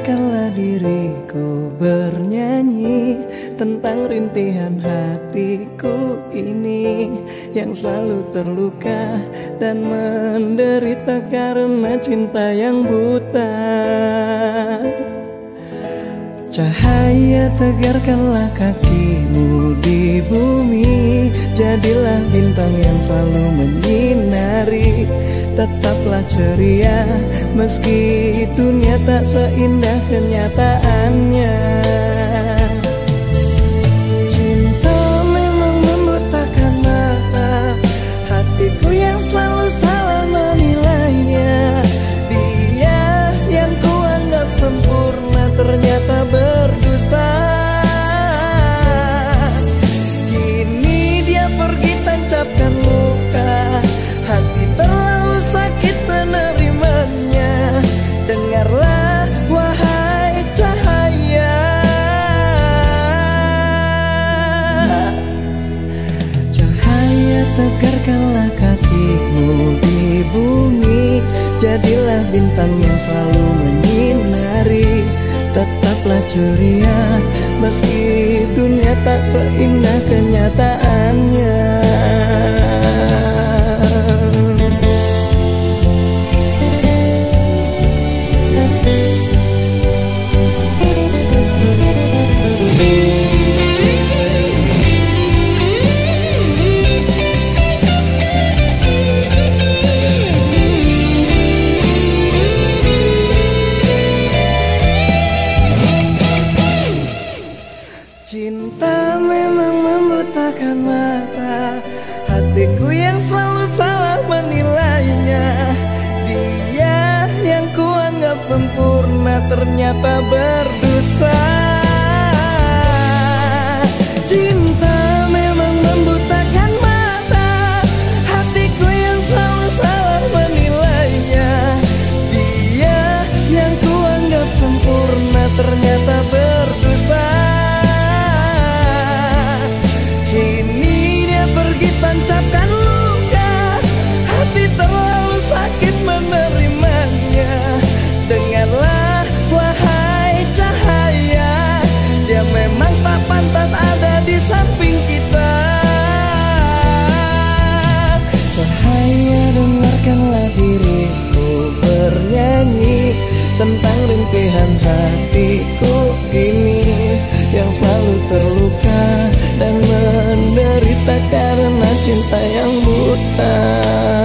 tegarkanlah diriku bernyanyi tentang rintihan hatiku ini yang selalu terluka dan menderita karena cinta yang buta. Cahaya tegarkanlah kakimu di bumi, jadilah bintang yang selalu menyinari. Tetaplah ceria meski dunia tak seindah kenyataannya. Cinta memang membutakan mata, hatiku yang selalu salah menilainya. Dia yang kuanggap sempurna ternyata berdusta. Kini dia pergi tancapkan luka, hati terlalu sakit menerimanya. Dengarlah wahai cahaya, cahaya tegarkanlah kakimu di bumi, jadilah bintang yang selalu menyinari. Tetaplah ceria meski dunia tak seindah kenyataannya. Cinta memang membutakan mata, hatiku yang selalu salah menilainya. Dia yang kuanggap sempurna ternyata berdusta. Cinta memang membutakan mata, hatiku yang selalu salah menilainya. Dia yang kuanggap sempurna ternyata berdusta. Kini dia pergi tancapkan luka, hati terlalu sakit menerimanya. Dengarlah wahai cahaya, dia memang tak pantas ada di samping kita. Cahaya dengarkanlah diriku bernyanyi tentang rintihan hatiku ini yang selalu terluka dan menderita karena cinta yang buta.